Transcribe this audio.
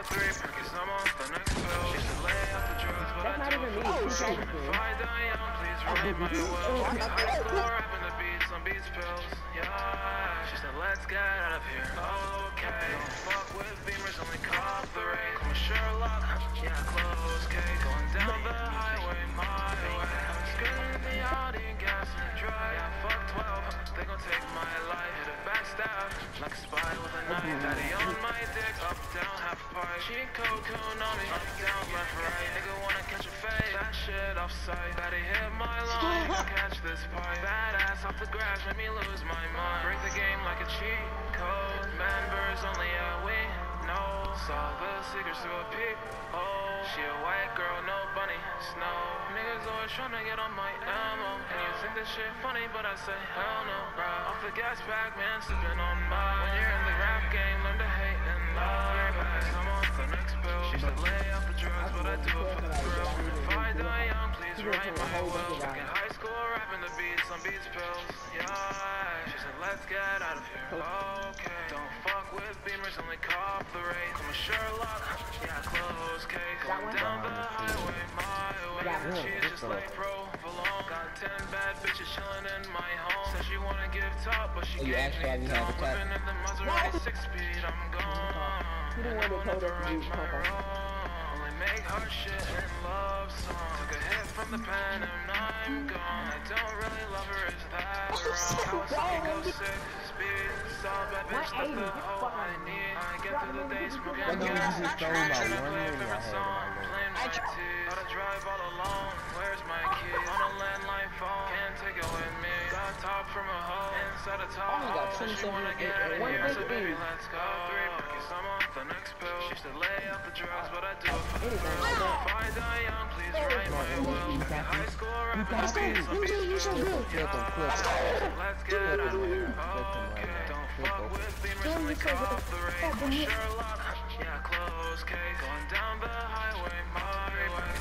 got 3 Perkins, I'm on the next pill. Used to lay off the drugs, but I do it for the thrill. If I die young, please write my will. High school rapping the beats on Beats pills. Yeah, she said let's get out of here. Okay, don't fuck with Beamers, only cop the race. Call me Sherlock, yeah, close case. Going down the highway my way. I'm screaming in the Audi and gas and dry. Yeah, fuck 12, they gon' take my life. Hit a backstab like a spy with a knife. Daddy on my dick, up, down, half pipe. Cheat code, on me, up, down, left, right. Nigga wanna catch a fade, that shit off sight. Daddy hit my line, catch this pipe. Badass off the grass, made me lose my mind. Break the game like a cheat code. Members only, yeah, we know. Saw the secrets through a peep. Oh, she a white girl, no bunny, snow. Niggas always tryna get on my ammo. And you think this shit funny, but I say hell no, bruh. Off the gas pack, man, sipping on mine. When you're in the rap game, learn to hate and love. I'm on the next pill. She said lay off the drugs, but I do it for the thrill. If I die young, please write my will. Back in high school, rapping the beats on Beats pills. Yeah, she said let's get out of here. Okay, don't fuck with Beamers, only cop the race. I'm a Sherlock, yeah, close case. Going down the highway my way. She's just like provolone. Got 10 bad bitches chilling in my home. Said she wanna give top, but she gave me down. Living in the Maserati 6-speed, I'm gone. I will never right my wrong. Only make hard shit and love songs. Took a hit from the pen and I'm gone. I don't really love her, is that wrong? Kawasaki go 6-speed. Saw bad bitch, that's the hoe I need. I get through the day smoking gas. Trying to play a favorite song. Playing my teeth. Gotta drive all alone. Where's my key? On a landline phone. Can't take it with me. Got top from a hoe. Inside a top hole. She wanna get out of here. So baby, let's go. 3 Perkins, I'm on the next pill. She said lay off the drugs, but I do it for the thrill. If I die young, please write my will. Back in high school, rapping the beats on Beats pills. Let's get out of here. Okay, don't fuck with Beamers, only cop the race. I'm Sherlock, yeah, close case. Going down the highway my way.